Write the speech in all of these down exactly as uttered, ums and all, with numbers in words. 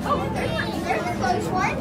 Oh, there's one. There's a close one.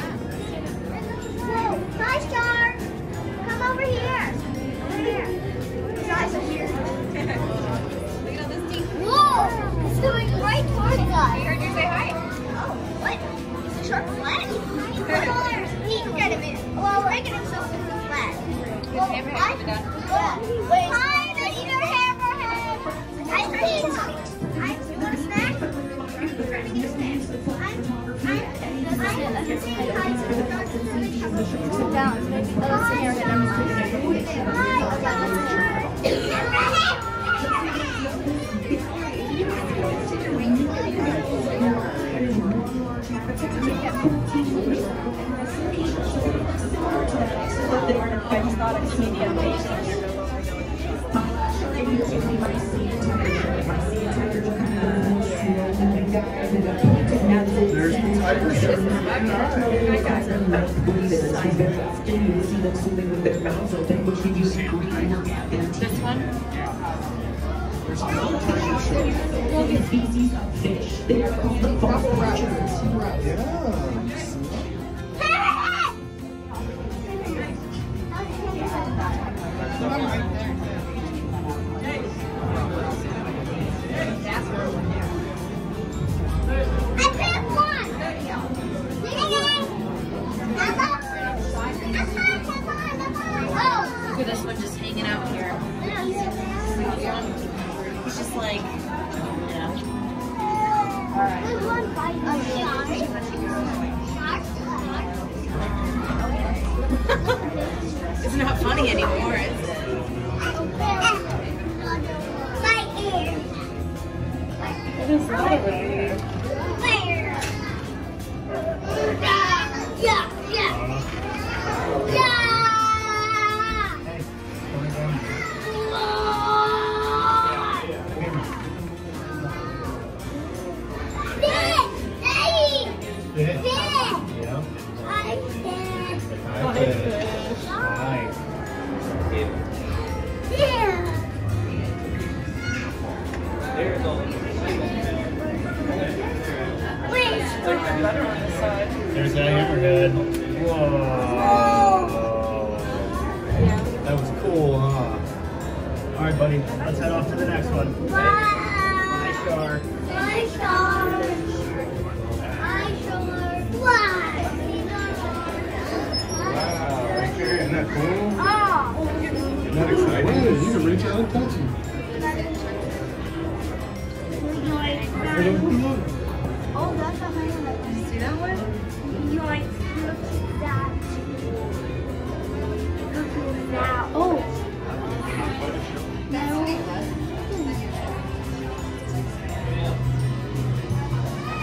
Whoa. Hi, Star. Come over here. Over here. His eyes are weird. Look at all this deep. Whoa. It's going right towards us. I heard you say hi. Oh, what? Is the shark flat? He can get him in. Well, we're making himself into the flat. Well, I, yeah. Wait. Hi, Mister Hammerhead. Ice cream. Ice, you want a snack? I'm trying to get a snack. I'm, I'm, I'm saying hi to the dogs and the sharks. Sit down. Let's sit here and get them. Hi, John. Hammerhead. There's the tiger shark. This one? There's another tiger shark. Species of fish. They are called the fossil creatures. Yeah. Look at this one just hanging out here. He's just like, yeah. It's not funny anymore, is it? It is lighter. Yeah, yeah. Yeah. Fish. Yeah. Hi, fish. Hi, fish. Hi. Yeah. There's that hammerhead. Whoa. That was cool, huh? All right, buddy. Let's head off to the next one. Bye. Bye, Star. Bye, Star. Bye, Star. Bye. Wow, right there. Isn't that cool? Oh. Isn't that exciting? Wait, you can reach out and touch him. Oh, that's a highlight. See that one? Yoink. Look at that. Look at that. Oh. No.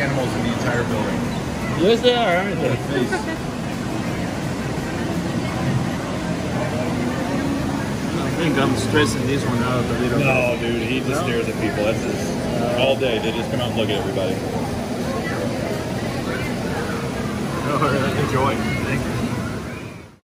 animals in the entire building. Yes, they are, aren't they? Face. I think I'm stressing this one out a little bit. No, dude, he just stares at people. That's his, all day. They just come out and look at everybody. All right, enjoy. Thank you.